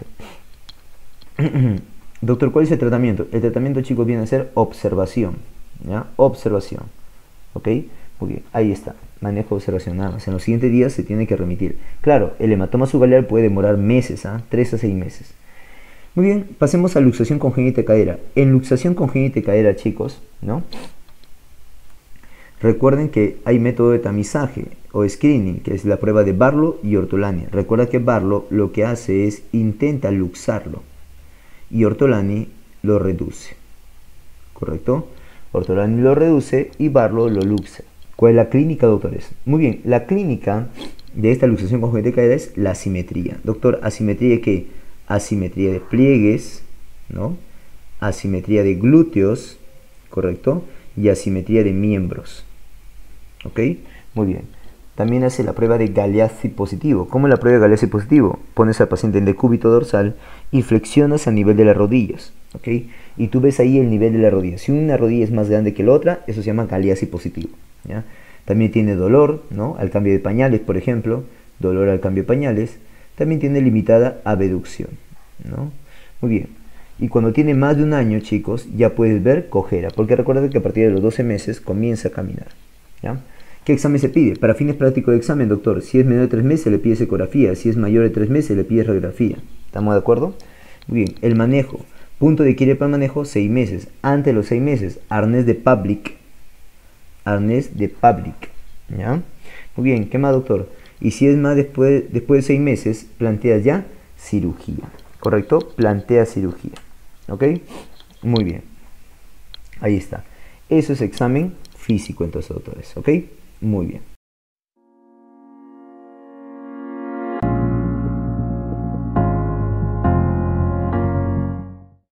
Doctor, ¿cuál es el tratamiento? El tratamiento, chicos, viene a ser observación, ¿ya? Observación, ¿ok? Muy bien, ahí está. Manejo de observación nada más. En los siguientes días se tiene que remitir. Claro, el hematoma subgaleal puede demorar meses, 3 a 6 meses. Muy bien, pasemos a luxación congénita de cadera. En luxación congénita de cadera, chicos, ¿no? Recuerden que hay método de tamizaje o screening, que es la prueba de Barlow y Ortolani. Recuerda que Barlow lo que hace es intenta luxarlo y Ortolani lo reduce, ¿correcto? Ortolani lo reduce y Barlow lo luxa. ¿Cuál es la clínica, doctores? Muy bien, la clínica de esta luxación congénita de cadera es la asimetría. Doctor, ¿asimetría de qué? Asimetría de pliegues, ¿no? Asimetría de glúteos, ¿correcto? Y asimetría de miembros. ¿Ok? Muy bien. También hace la prueba de Galeazzi positivo. ¿Cómo es la prueba de Galeazzi positivo? Pones al paciente en decúbito dorsal y flexionas a nivel de las rodillas. ¿Ok? Y tú ves ahí el nivel de la rodilla. Si una rodilla es más grande que la otra, eso se llama Galeazzi positivo. ¿Ya? También tiene dolor, ¿no? Al cambio de pañales, por ejemplo. Dolor al cambio de pañales. También tiene limitada abducción, ¿no? Muy bien. Y cuando tiene más de un año, chicos, ya puedes ver cojera. Porque recuerda que a partir de los 12 meses comienza a caminar. ¿Ya? ¿Qué examen se pide? Para fines prácticos de examen, doctor, si es menor de 3 meses le pides ecografía, si es mayor de 3 meses le pides radiografía. ¿Estamos de acuerdo? Muy bien, el manejo. Punto de quiebre para el manejo, 6 meses. Antes de los 6 meses, arnés de Public. Arnés de Public. ¿Ya? Muy bien, ¿qué más, doctor? Y si es más después de 6 meses, planteas ya cirugía. ¿Correcto? Plantea cirugía. ¿Ok? Muy bien. Ahí está. Eso es examen físico entonces, doctores. ¿Ok? Muy bien.